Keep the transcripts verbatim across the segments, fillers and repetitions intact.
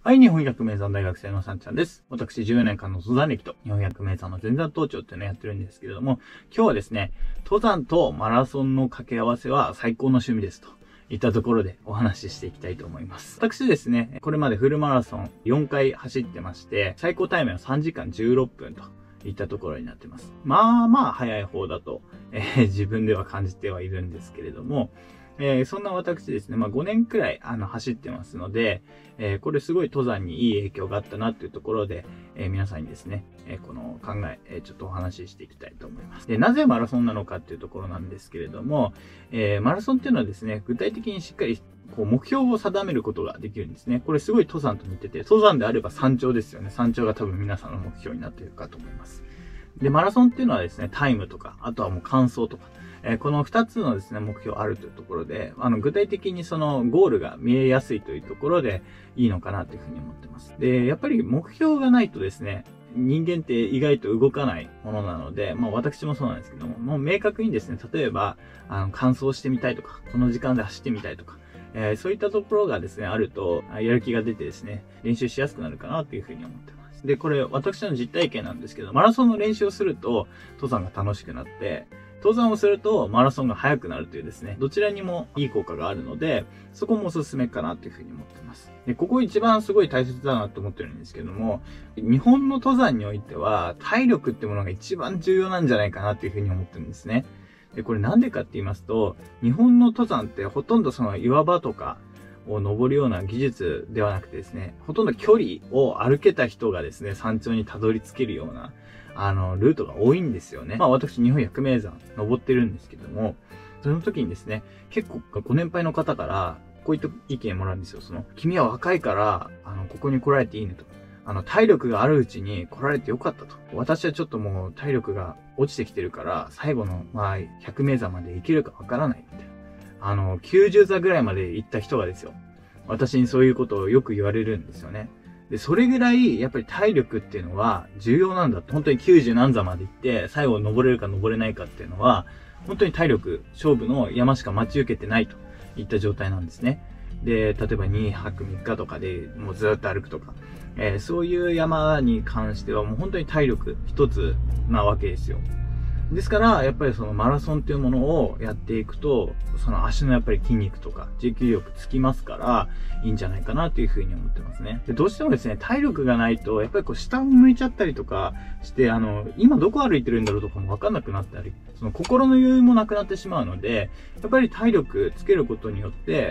はい、日本百名山大学生のさんちゃんです。私じゅうよねんかんの登山歴と日本百名山の全山登頂っていうのをやってるんですけれども、今日はですね、登山とマラソンの掛け合わせは最高の趣味ですといったところでお話ししていきたいと思います。私ですね、これまでフルマラソンよんかい走ってまして、最高タイムはさんじかんじゅうろっぷんといったところになってます。まあまあ早い方だと、えー、自分では感じてはいるんですけれども、えー、そんな私ですね、まあごねんくらいあの走ってますので、えー、これすごい登山にいい影響があったなっていうところで、えー、皆さんにですね、えー、この考え、えー、ちょっとお話ししていきたいと思います。で、なぜマラソンなのかっていうところなんですけれども、えー、マラソンっていうのはですね、具体的にしっかりこう目標を定めることができるんですね。これすごい登山と似てて、登山であれば山頂ですよね。山頂が多分皆さんの目標になっているかと思います。で、マラソンっていうのはですね、タイムとか、あとはもう完走とか、えー、この二つのですね、目標あるというところで、あの、具体的にそのゴールが見えやすいというところでいいのかなというふうに思ってます。で、やっぱり目標がないとですね、人間って意外と動かないものなので、まあ私もそうなんですけども、もう明確にですね、例えば、あの、完走してみたいとか、この時間で走ってみたいとか、えー、そういったところがですね、あると、やる気が出てですね、練習しやすくなるかなというふうに思ってます。で、これ私の実体験なんですけど、マラソンの練習をすると登山が楽しくなって、登山をするとマラソンが速くなるというですね、どちらにもいい効果があるので、そこもおすすめかなというふうに思ってます。で、ここ一番すごい大切だなと思ってるんですけども、日本の登山においては体力ってものが一番重要なんじゃないかなというふうに思ってるんですね。で、これなんでかって言いますと、日本の登山ってほとんどその岩場とか、を登るような技術ではなくてですね、ほとんど距離を歩けた人がですね、山頂にたどり着けるような、あの、ルートが多いんですよね。まあ私、日本百名山登ってるんですけども、その時にですね、結構ご年配の方から、こういった意見もらうんですよ。その、君は若いから、あの、ここに来られていいねと。あの、体力があるうちに来られてよかったと。私はちょっともう体力が落ちてきてるから、最後の、まあ、百名山まで行けるかわからないみたいな。あの、きゅうじゅうざぐらいまで行った人がですよ。私にそういうことをよく言われるんですよね。で、それぐらい、やっぱり体力っていうのは重要なんだ。本当にきゅうじゅうなんざまで行って、最後登れるか登れないかっていうのは、本当に体力、勝負の山しか待ち受けてないといった状態なんですね。で、例えばにはくみっかとかでもうずっと歩くとか、えー、そういう山に関してはもう本当に体力一つなわけですよ。ですから、やっぱりそのマラソンっていうものをやっていくと、その足のやっぱり筋肉とか持久力つきますから、いいんじゃないかなというふうに思ってますね。で、どうしてもですね、体力がないと、やっぱりこう下を向いちゃったりとかして、あの、今どこ歩いてるんだろうとかもわかんなくなったり、その心の余裕もなくなってしまうので、やっぱり体力つけることによって、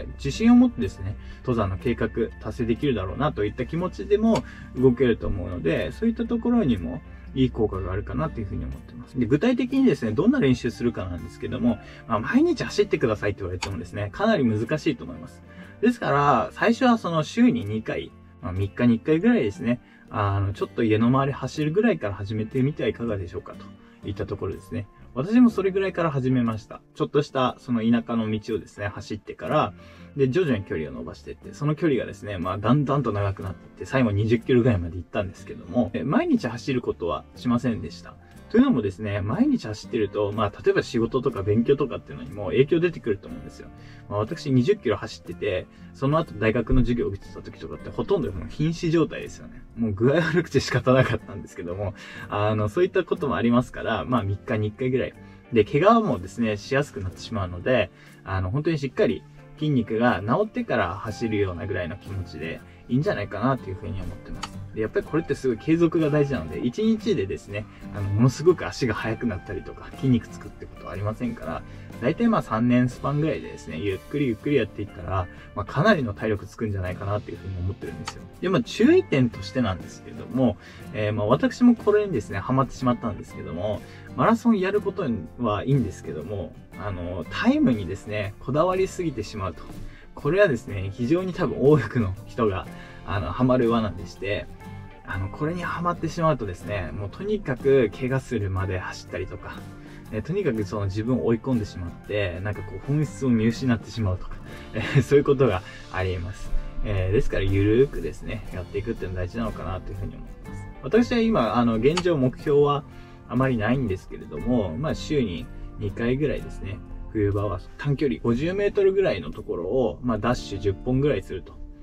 自信を持ってですね、登山の計画達成できるだろうなといった気持ちでも動けると思うので、そういったところにも、いい効果があるかなというふうに思ってます。で、具体的にですね、どんな練習するかなんですけども、まあ、毎日走ってくださいって言われてもですね、かなり難しいと思います。ですから、最初はその週ににかい、まあ、みっかにいっかいぐらいですね、あの、ちょっと家の周り走るぐらいから始めてみてはいかがでしょうかといったところですね。私もそれぐらいから始めました。ちょっとしたその田舎の道をですね、走ってから、で、徐々に距離を伸ばしていって、その距離がですね、まあ、だんだんと長くなっていって、最後にじゅっキロぐらいまで行ったんですけども、毎日走ることはしませんでした。というのもですね、毎日走ってると、まあ、例えば仕事とか勉強とかっていうのにも影響出てくると思うんですよ。まあ、私にじゅっキロ走ってて、その後大学の授業を受けてた時とかってほとんど瀕死状態ですよね。もう具合悪くて仕方なかったんですけども、あの、そういったこともありますから、まあ、みっかにいっかいぐらい。で、怪我もですね、しやすくなってしまうので、あの、本当にしっかり筋肉が治ってから走るようなぐらいの気持ちでいいんじゃないかなというふうに思ってます。で、やっぱりこれってすごい継続が大事なので、いちにちでですね、あの、ものすごく足が速くなったりとか、筋肉つくってことはありませんから、だいたいまあさんねんスパンぐらいでですね、ゆっくりゆっくりやっていったら、まあかなりの体力つくんじゃないかなというふうに思ってるんですよ。で、まあ注意点としてなんですけれども、えー、まあ私もこれにですね、ハマってしまったんですけども、マラソンやることはいいんですけども、あの、タイムにですね、こだわりすぎてしまうと。これはですね、非常に多分多くの人が、あの、ハマる罠でして、あの、これにハマってしまうとですね、もうとにかく怪我するまで走ったりとか、えとにかくその自分を追い込んでしまって、なんかこう本質を見失ってしまうとか、えー、そういうことがあります。えー、ですからゆるーくですね、やっていくっていうのは大事なのかなというふうに思います。私は今、あの、現状目標はあまりないんですけれども、まあ週ににかいぐらいですね、冬場は短距離ごじゅうメートルぐらいのところを、まあダッシュじゅっぽんぐらいすると。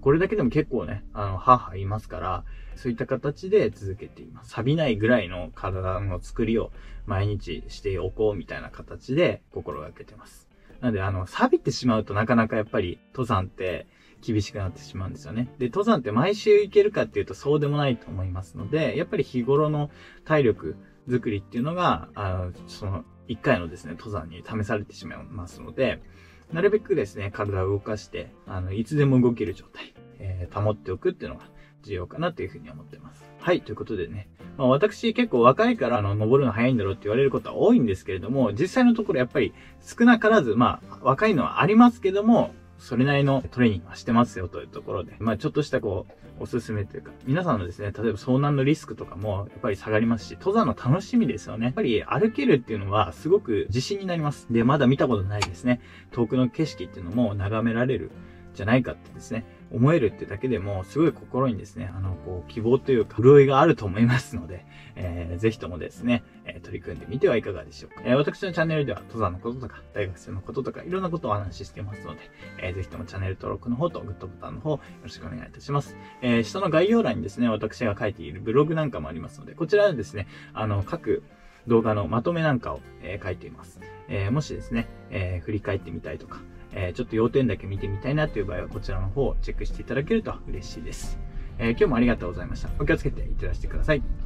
これだけでも結構ね、あの、はぁはぁ言いますから、そういった形で続けています。錆びないぐらいの体の作りを毎日しておこうみたいな形で心がけてます。なので、あの、錆びてしまうとなかなかやっぱり登山って厳しくなってしまうんですよね。で、登山って毎週行けるかっていうとそうでもないと思いますので、やっぱり日頃の体力作りっていうのが、あの、その、一回のですね、登山に試されてしまいますので、なるべくですね、体を動かして、あの、いつでも動ける状態、えー、保っておくっていうのが重要かなというふうに思ってます。はい、ということでね、まあ私結構若いからあの、登るの早いんだろうって言われることは多いんですけれども、実際のところやっぱり少なからず、まあ、若いのはありますけども、それなりのトレーニングはしてますよというところで、まあちょっとしたこう、おすすめというか、皆さんのですね、例えば遭難のリスクとかもやっぱり下がりますし、登山の楽しみですよね。やっぱり歩けるっていうのはすごく自信になります。で、まだ見たことないですね、遠くの景色っていうのも眺められるじゃないかってですね、思えるってだけでも、すごい心にですね、あの、こう、希望というか、潤いがあると思いますので、えー、ぜひともですね、えー、取り組んでみてはいかがでしょうか。えー、私のチャンネルでは、登山のこととか、大学生のこととか、いろんなことをお話ししていますので、えー、ぜひともチャンネル登録の方とグッドボタンの方、よろしくお願いいたします。えー、下の概要欄にですね、私が書いているブログなんかもありますので、こちらでですね、あの、各動画のまとめなんかを、えー、書いています。えー、もしですね、えー、振り返ってみたいとか、えー、ちょっと要点だけ見てみたいなという場合は、こちらの方をチェックしていただけると嬉しいです。えー、今日もありがとうございました。お気をつけていってらしてください。